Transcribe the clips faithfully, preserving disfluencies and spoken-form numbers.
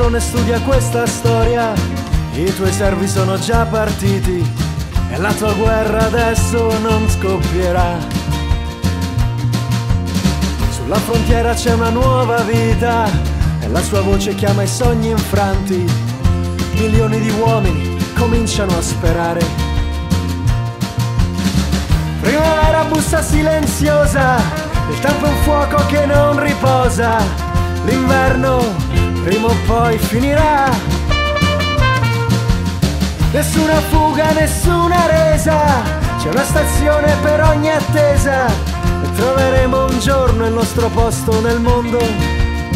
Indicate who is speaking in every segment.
Speaker 1: padrone studia questa storia, i tuoi servi sono già partiti e la tua guerra adesso non scoppierà. Sulla frontiera c'è una nuova vita e la sua voce chiama i sogni infranti. Milioni di uomini cominciano a sperare. Primavera bussa silenziosa, il tempo è un fuoco che non riposa. L'inverno prima o poi finirà. Nessuna fuga, nessuna resa, c'è una stazione per ogni attesa e troveremo un giorno il nostro posto nel mondo.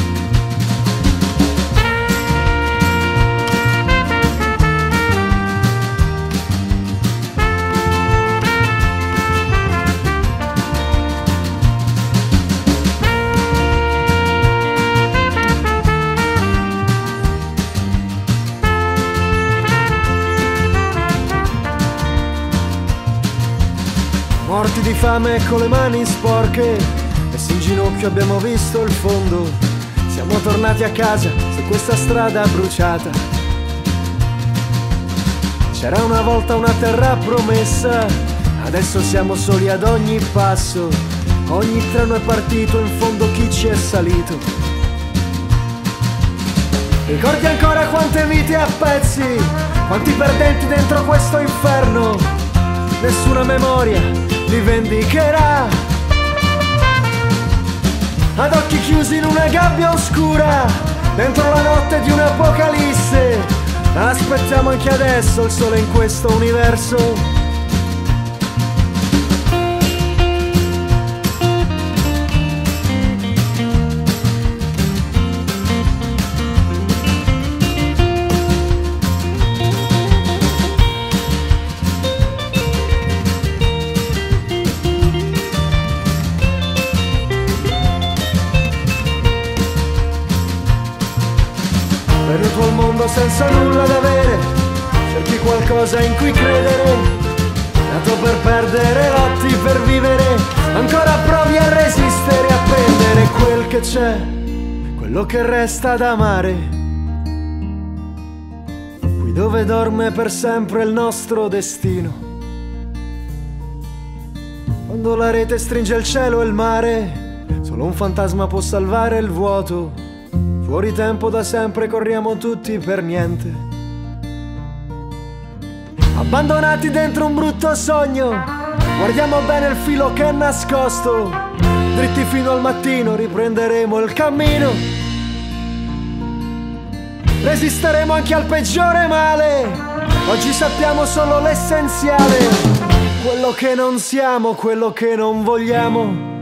Speaker 1: Morti di fame con le mani sporche, messi in ginocchio abbiamo visto il fondo. Siamo tornati a casa su questa strada bruciata. C'era una volta una terra promessa, adesso siamo soli ad ogni passo. Ogni treno è partito, in fondo chi ci è salito. Ricordi ancora quante vite a pezzi, quanti perdenti dentro questo inferno. Nessuna memoria li vendicherà. Ad occhi chiusi in una gabbia oscura, dentro la notte di un'apocalisse, aspettiamo anche adesso il sole in questo universo. Venuto al mondo senza nulla da avere, cerchi qualcosa in cui credere. Nato per perdere, lotti per vivere, ancora provi a resistere, a prendere quel che c'è, quello che resta da amare. Qui dove dorme per sempre il nostro destino. Quando la rete stringe il cielo e il mare, solo un fantasma può salvare il vuoto. Fuori tempo da sempre corriamo tutti per niente. Abbandonati dentro un brutto sogno, guardiamo bene il filo che è nascosto. Dritti fino al mattino riprenderemo il cammino. Resisteremo anche al peggiore male. Oggi sappiamo solo l'essenziale, quello che non siamo, quello che non vogliamo.